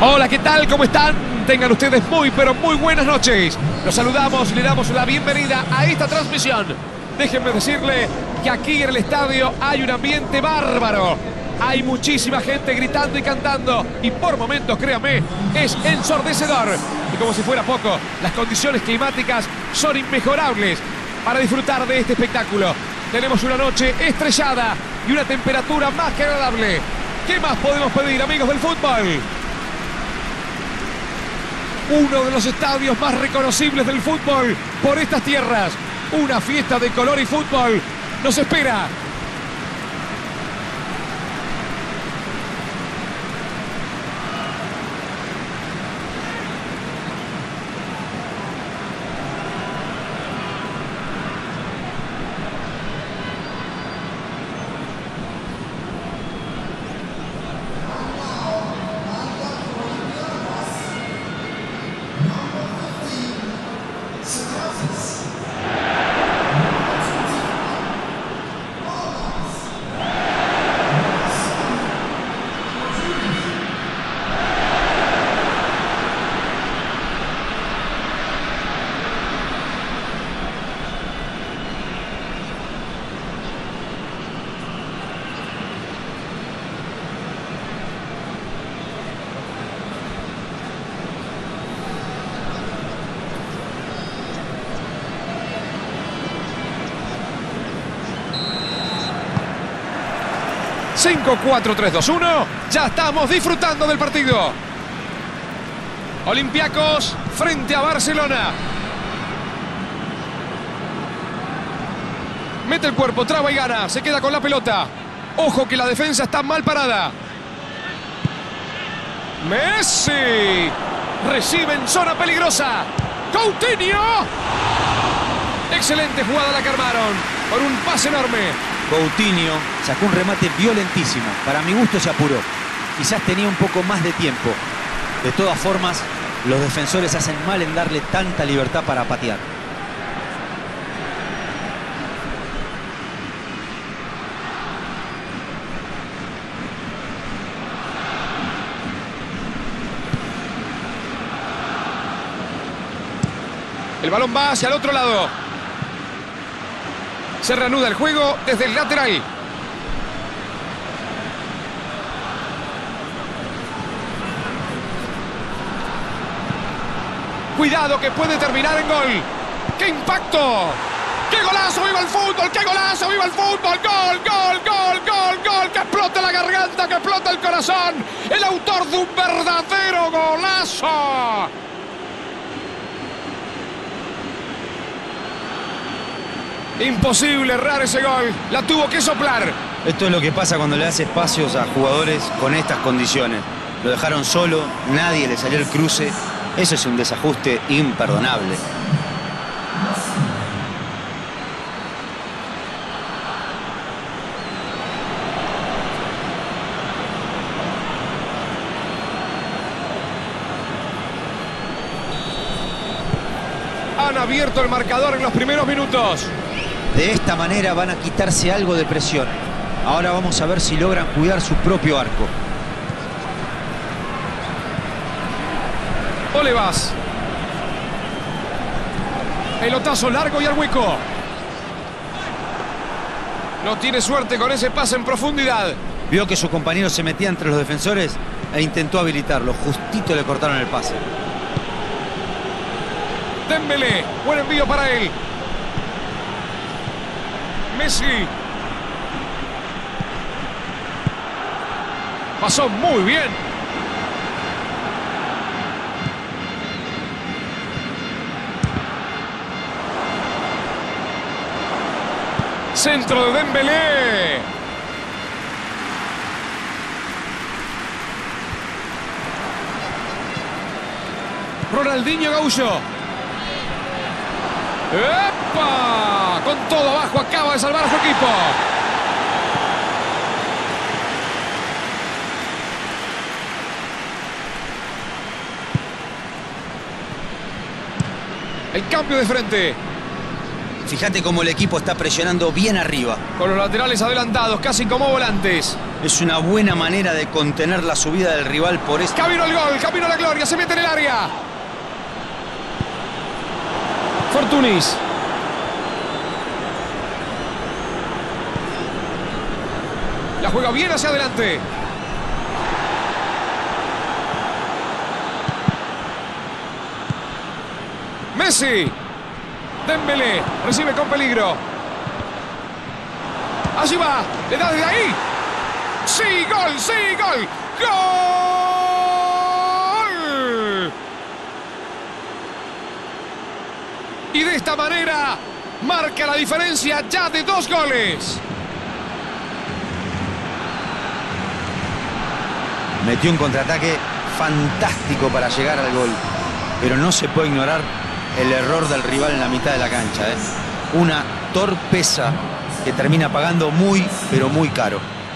Hola, ¿qué tal? ¿Cómo están? Tengan ustedes muy, pero muy buenas noches. Los saludamos y le damos la bienvenida a esta transmisión. Déjenme decirle que aquí en el estadio hay un ambiente bárbaro. Hay muchísima gente gritando y cantando y por momentos, créame, es ensordecedor. Y como si fuera poco, las condiciones climáticas son inmejorables para disfrutar de este espectáculo. Tenemos una noche estrellada y una temperatura más que agradable. ¿Qué más podemos pedir, amigos del fútbol? Uno de los estadios más reconocibles del fútbol por estas tierras. Una fiesta de color y fútbol nos espera. Cinco, 4, 3, 2, 1. Ya estamos disfrutando del partido. Olympiacos frente a Barcelona. Mete el cuerpo, traba y gana. Se queda con la pelota. Ojo que la defensa está mal parada. Messi. Recibe en zona peligrosa. Coutinho. Excelente jugada la que armaron. Por un pase enorme. Coutinho sacó un remate violentísimo. Para mi gusto se apuró. Quizás tenía un poco más de tiempo. De todas formas, los defensores hacen mal en darle tanta libertad para patear. El balón va hacia el otro lado. Se reanuda el juego desde el lateral. Cuidado que puede terminar en gol. ¡Qué impacto! ¡Qué golazo! ¡Viva el fútbol! ¡Qué golazo! ¡Viva el fútbol! ¡Gol, gol, gol, gol, gol! ¡Que explota la garganta! ¡Que explota el corazón! ¡El autor de un verdadero golazo! Imposible errar ese gol. La tuvo que soplar. Esto es lo que pasa cuando le das espacios a jugadores con estas condiciones. Lo dejaron solo, nadie le salió el cruce. Eso es un desajuste imperdonable. Han abierto el marcador en los primeros minutos. De esta manera van a quitarse algo de presión. Ahora vamos a ver si logran cuidar su propio arco. Olivas. Pelotazo largo y al hueco. No tiene suerte con ese pase en profundidad. Vio que su compañero se metía entre los defensores e intentó habilitarlo. Justito le cortaron el pase. Dembélé. Buen envío para él. Messi. Pasó muy bien. Centro de Dembélé. Ronaldinho Gaúcho. ¡Epa! Con todo abajo acaba de salvar a su equipo. El cambio de frente. Fíjate cómo el equipo está presionando bien arriba. Con los laterales adelantados, casi como volantes. Es una buena manera de contener la subida del rival por este. Camino al gol, camino a la gloria, se mete en el área. Fortunis. La juega bien hacia adelante. Messi. Dembélé recibe con peligro. Allí va, le da desde ahí. ¡Sí, gol! ¡Sí, gol! ¡Gol! Y de esta manera marca la diferencia ya de 2 goles. Metió un contraataque fantástico para llegar al gol. Pero no se puede ignorar el error del rival en la mitad de la cancha. Una torpeza que termina pagando muy, pero muy caro.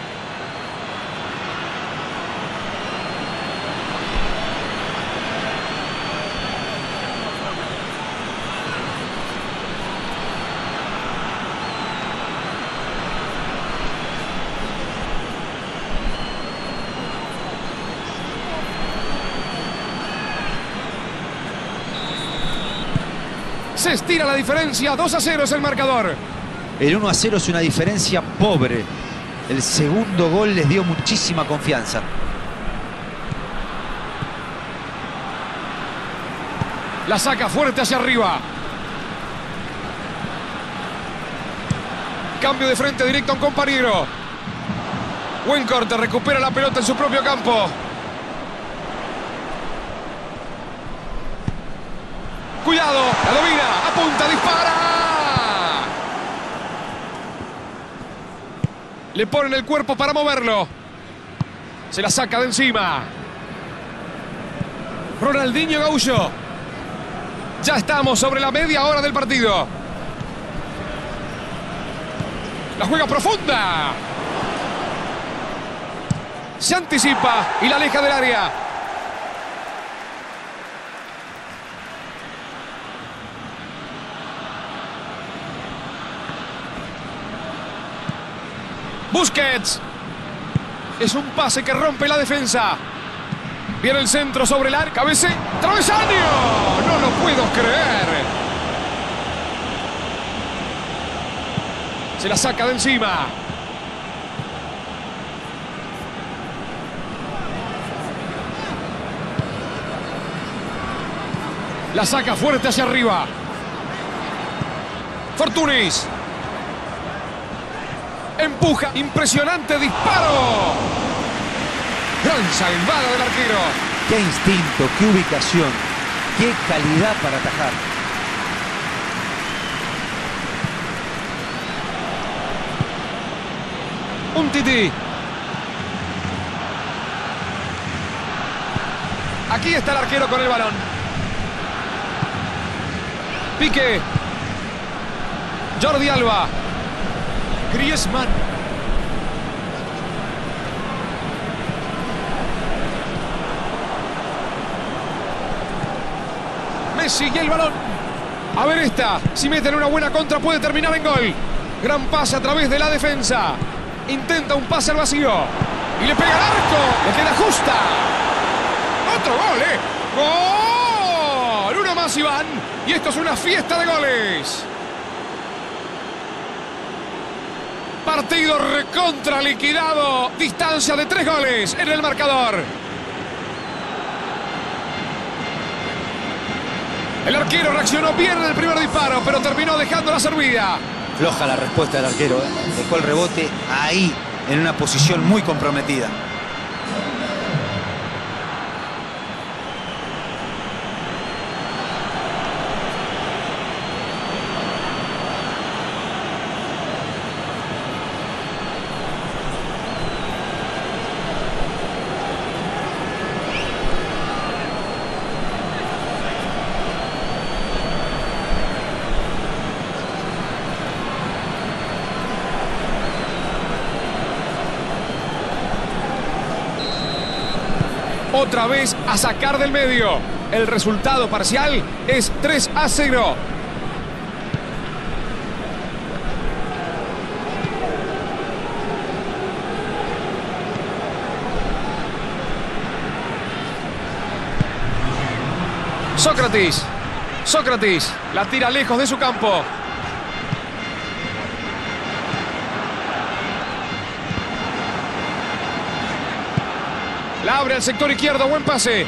Se estira la diferencia, 2-0 es el marcador. El 1-0 es una diferencia pobre. El segundo gol les dio muchísima confianza. La saca fuerte hacia arriba. Cambio de frente directo a un compañero. Buen corte, recupera la pelota en su propio campo. Cuidado, la domina, apunta, dispara. Le ponen el cuerpo para moverlo. Se la saca de encima. Ronaldinho Gaúcho. Ya estamos sobre la media hora del partido. La juega profunda. Se anticipa y la aleja del área. Busquets. Es un pase que rompe la defensa. Viene el centro sobre el área. Cabece. ¡Travesaño! No lo puedo creer. Se la saca de encima. La saca fuerte hacia arriba. Fortunis. Empuja. Impresionante disparo. Gran salvada del arquero. Qué instinto, qué ubicación, qué calidad para atajar. Un tití. Aquí está el arquero con el balón. Piqué. Jordi Alba. Griezmann. Messi y el balón. A ver esta. Si meten una buena contra puede terminar en gol. Gran pase a través de la defensa. Intenta un pase al vacío. Y le pega al arco. Le queda justa. Otro gol, ¡Gol! Uno más, Iván. Y esto es una fiesta de goles. Partido recontra liquidado. Distancia de 3 goles en el marcador. El arquero reaccionó bien en el primer disparo, pero terminó dejando la servida. Floja la respuesta del arquero. Dejó el rebote ahí, en una posición muy comprometida. Otra vez a sacar del medio. El resultado parcial es 3-0. Sócrates. Sócrates la tira lejos de su campo. La abre al sector izquierdo. Buen pase.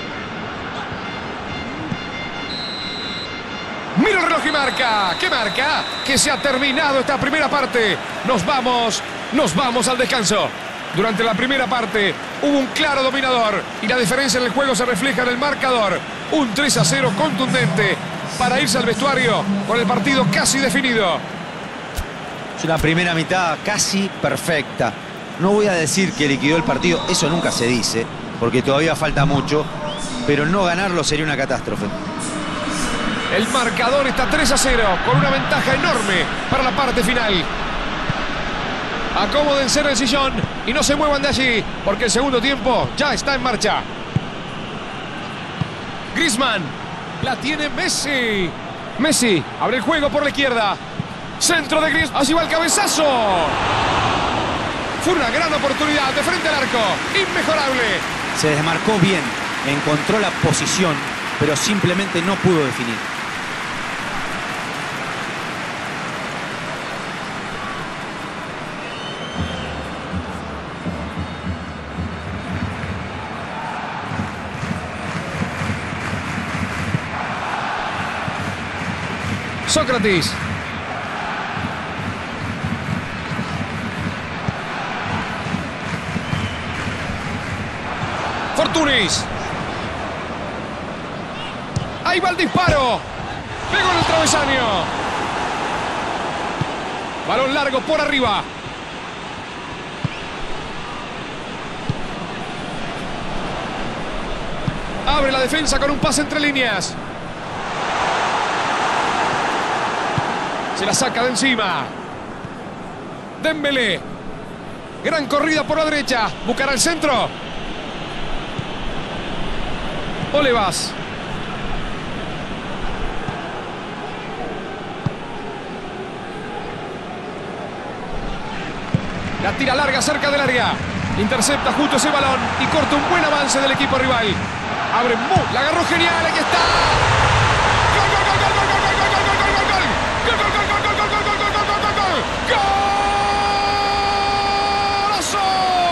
Mira el reloj y marca. ¿Qué marca? Que se ha terminado esta primera parte. Nos vamos al descanso. Durante la primera parte hubo un claro dominador y la diferencia en el juego se refleja en el marcador. Un 3-0 contundente para irse al vestuario con el partido casi definido. Es una primera mitad casi perfecta. No voy a decir que liquidó el partido, eso nunca se dice, porque todavía falta mucho, pero no ganarlo sería una catástrofe. El marcador está 3-0 con una ventaja enorme para la parte final. Acomódense en el sillón y no se muevan de allí, porque el segundo tiempo ya está en marcha. Griezmann, la tiene Messi. Messi abre el juego por la izquierda. Centro de Griezmann, allí va el cabezazo. Fue una gran oportunidad de frente al arco, inmejorable. Se desmarcó bien, encontró la posición, pero simplemente no pudo definir. Sócrates. Fortunis. Ahí va el disparo. Pegó en el travesaño. Balón largo por arriba. Abre la defensa con un pase entre líneas. Se la saca de encima. Dembélé. Gran corrida por la derecha. Buscará el centro. Olivas. La tira larga cerca del área. Intercepta justo ese balón y corta un buen avance del equipo rival. Abre, la agarró genial. Aquí está. ¡Gol, gol, gol, gol, gol, gol, gol, gol, gol, gol, gol! ¡Gol, gol, gol, gol, gol, gol, gol, gol, gol, gol! ¡Golazo!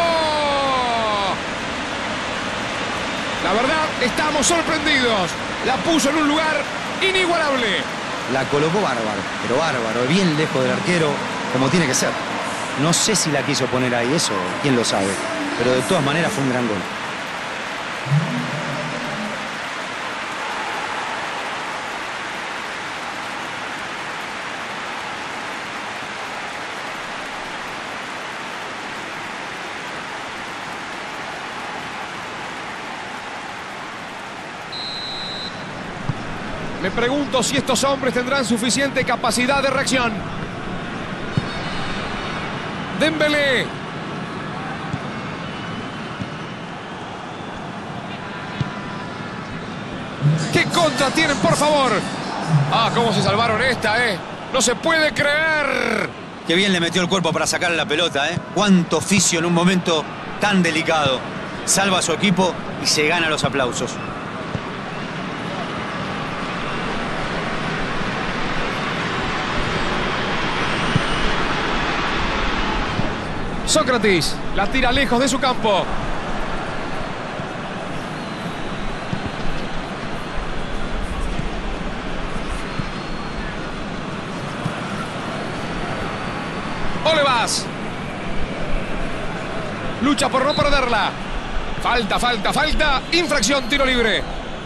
La verdad, estamos sorprendidos. La puso en un lugar inigualable. La colocó bárbaro, pero bárbaro, bien lejos del arquero, como tiene que ser. No sé si la quiso poner ahí, eso quién lo sabe. Pero de todas maneras fue un gran gol. Me pregunto si estos hombres tendrán suficiente capacidad de reacción. Dembélé. ¿Qué contra tienen, por favor? Ah, cómo se salvaron esta, ¿eh? No se puede creer. Qué bien le metió el cuerpo para sacarle la pelota, ¿eh? Cuánto oficio en un momento tan delicado. Salva a su equipo y se gana los aplausos. Sócrates la tira lejos de su campo. Olivas. Lucha por no perderla. Falta, falta, falta. Infracción, tiro libre.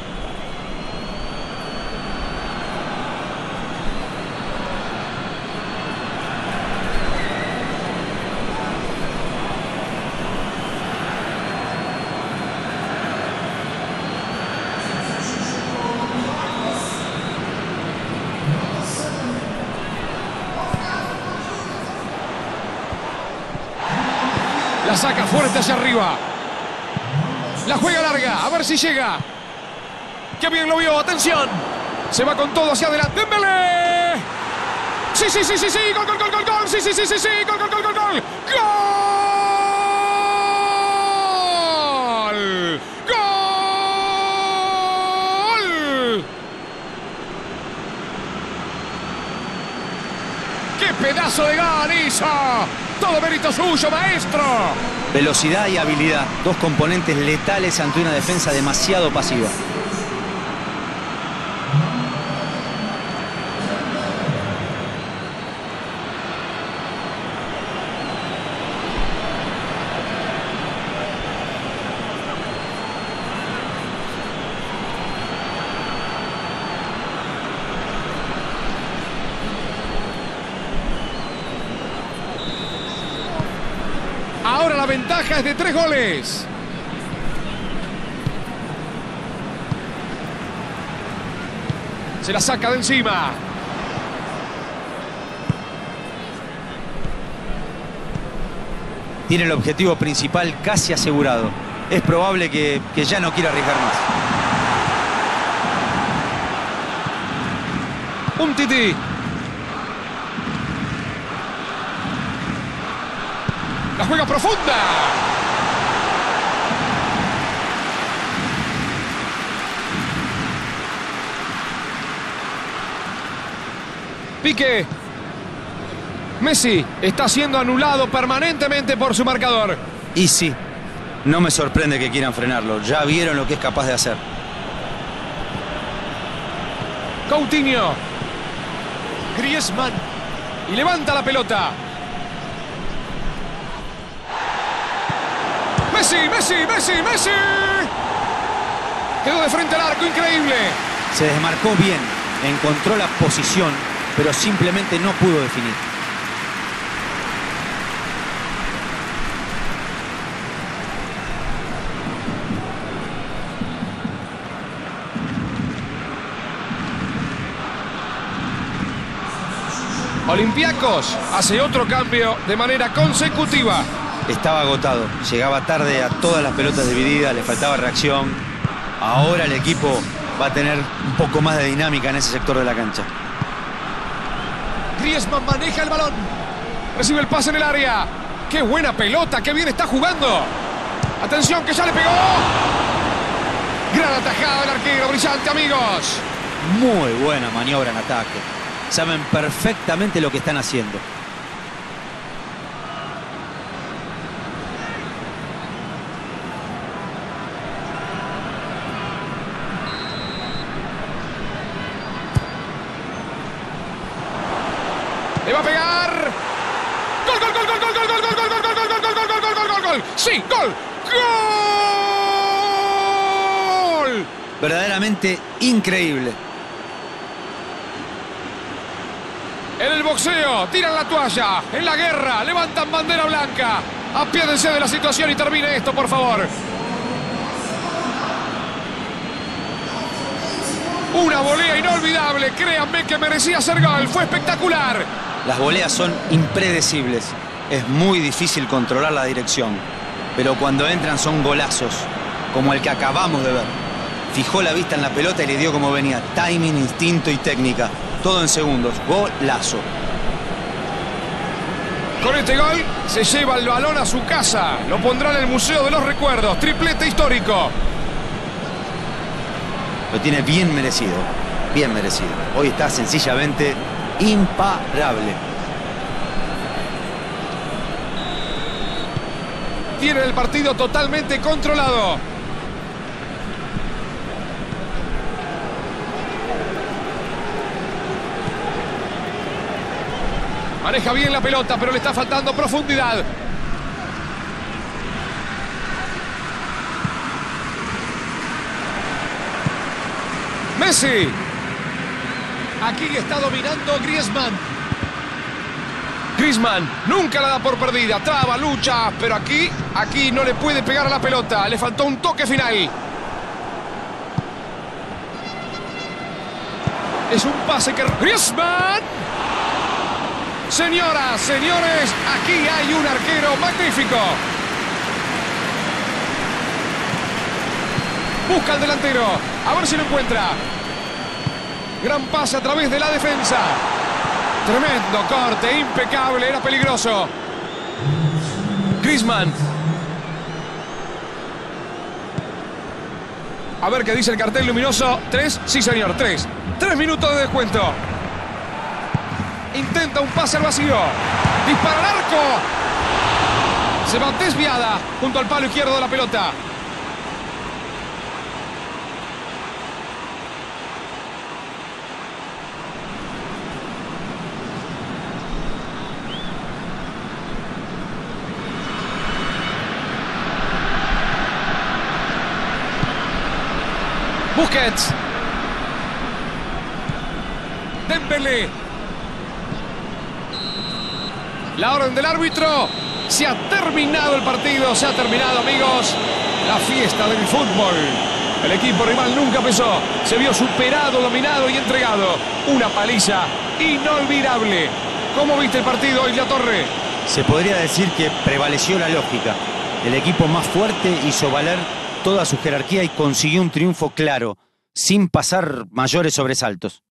La saca fuerte hacia arriba. La juega larga. A ver si llega. ¡Qué bien lo vio! ¡Atención! Se va con todo hacia adelante. ¡Dembélé! ¡Sí, sí, sí, sí, sí! ¡Gol, gol, gol, gol, gol! ¡Sí, sí, sí, sí, sí! ¡Gol, gol, gol, gol, gol! ¡Gol! ¡Gol! pedazo de gol hizo! Todo mérito suyo, maestro. Velocidad y habilidad, dos componentes letales ante una defensa demasiado pasiva. Ahora la ventaja es de 3 goles. Se la saca de encima. Tiene el objetivo principal casi asegurado. Es probable que ya no quiera arriesgar más. Umtiti. La juega profunda. Piqué. Messi está siendo anulado permanentemente por su marcador. Y sí, no me sorprende que quieran frenarlo. Ya vieron lo que es capaz de hacer. Coutinho. Griezmann. Y levanta la pelota. Messi, Messi, Messi, Messi. Quedó de frente al arco, increíble. Se desmarcó bien, encontró la posición, pero simplemente no pudo definir. Olympiacos hace otro cambio de manera consecutiva. Estaba agotado, llegaba tarde a todas las pelotas divididas, le faltaba reacción. Ahora el equipo va a tener un poco más de dinámica en ese sector de la cancha. Griezmann maneja el balón. Recibe el pase en el área. ¡Qué buena pelota! ¡Qué bien está jugando! ¡Atención que ya le pegó! Gran atajada del arquero, brillante, amigos. Muy buena maniobra en ataque. Saben perfectamente lo que están haciendo. Le va a pegar. ¡Gol, gol, gol, gol, gol, gol, gol, gol, gol, gol, gol, gol, gol, gol, gol, gol, gol, gol! ¡Sí, gol! ¡Gol! Verdaderamente increíble. En el boxeo, tiran la toalla. En la guerra, levantan bandera blanca. Apiádense de la situación y termine esto, por favor. Una volea inolvidable. Créanme que merecía ser gol. Fue espectacular. Las voleas son impredecibles. Es muy difícil controlar la dirección. Pero cuando entran son golazos, como el que acabamos de ver. Fijó la vista en la pelota y le dio como venía. Timing, instinto y técnica. Todo en segundos. Golazo. Con este gol se lleva el balón a su casa. Lo pondrá en el Museo de los Recuerdos. Triplete histórico. Lo tiene bien merecido. Bien merecido. Hoy está sencillamente imparable. Tiene el partido totalmente controlado. Maneja bien la pelota, pero le está faltando profundidad. Messi. Aquí está dominando Griezmann. Griezmann nunca la da por perdida. Traba, lucha, pero aquí no le puede pegar a la pelota. Le faltó un toque final. Es un pase que... ¡Griezmann! Señoras, señores, aquí hay un arquero magnífico. Busca al delantero. A ver si lo encuentra. Gran pase a través de la defensa. Tremendo corte, impecable, era peligroso. Griezmann. A ver qué dice el cartel luminoso. 3, sí señor, 3. 3 minutos de descuento. Intenta un pase al vacío. Dispara al arco. Se va desviada junto al palo izquierdo de la pelota. Busquets. Dembélé. La orden del árbitro. Se ha terminado el partido. Se ha terminado, amigos, la fiesta del fútbol. El equipo rival nunca pesó. Se vio superado, dominado y entregado. Una paliza inolvidable. ¿Cómo viste el partido, Isla Torre? Se podría decir que prevaleció la lógica. El equipo más fuerte hizo valer toda su jerarquía y consiguió un triunfo claro, sin pasar mayores sobresaltos.